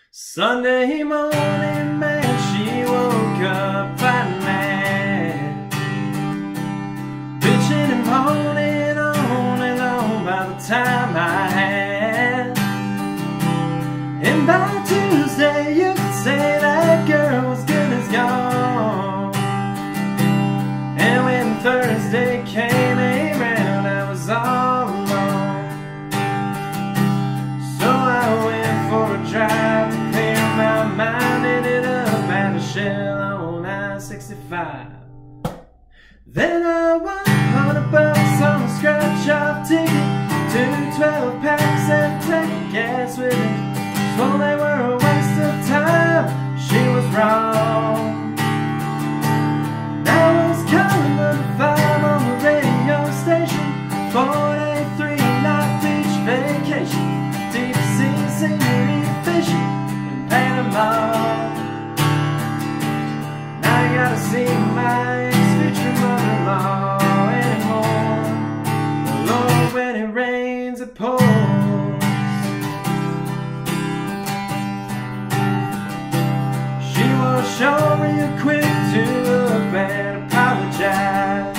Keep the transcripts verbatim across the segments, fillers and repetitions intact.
Sunday morning, man, she woke up fighting mad, bitching and moaning on and on by the time I had. And by Tuesday, you could say that girl was good as gone. And when Thursday came around, I was all alone. So I went for a drive to clear my mind, ended up at a shell on I sixty-five. Then I won a hundred bucks on a scratch-off ticket, two twelve packs and a tank of gas with it. So they were a waste of time, she was wrong. Now I was calling number five on the radio station, four eighty-three Night Beach Vacation, deep sea scenery fishing in Panama. Now I gotta see my ex-future mother-in-law anymore. Lord, when it rains it pours. Sure, real quick to up and apologize.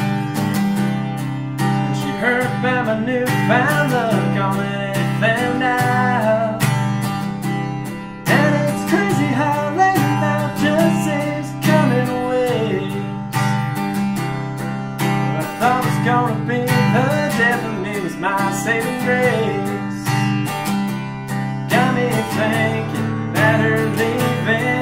And she heard about my newfound luck on an F M dial. And it's crazy how late night just seems coming away. What I thought was gonna be the death of me was my saving grace. Got me thinking that her leaving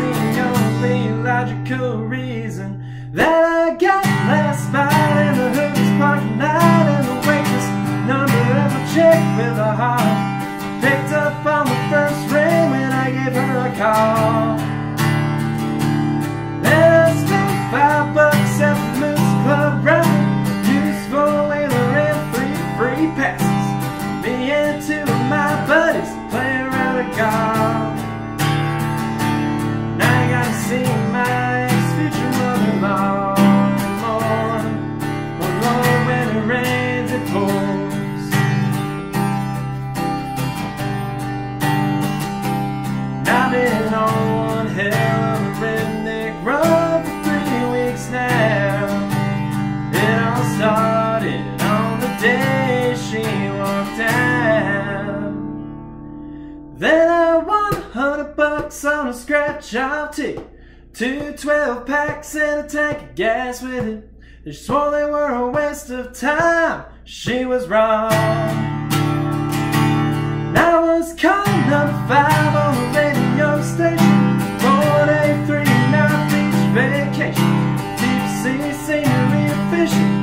logical reason that I got last bite in the Hooters parking lot, and the waitress number of a chick with a heart picked up on the first ring when I gave her a call. Then I spent five bucks at the Moose Club ride, useful whaler and three free passes. Me and two of my buddies play around a golf. Now I gotta see my ex-future mother-in-law more. Oh Lord, when it rains it pours. Now I've been on one hell of a redneck run for three weeks now. It all started on the day she walked out. Then I won a hundred bucks on a scratch-off ticket, two twelve packs and a tank of gas with it. They swore they were a waste of time, she was wrong. Now I was calling number five on the radio station, four eighty-three Night Beach Vacation, deep sea scenery and fishing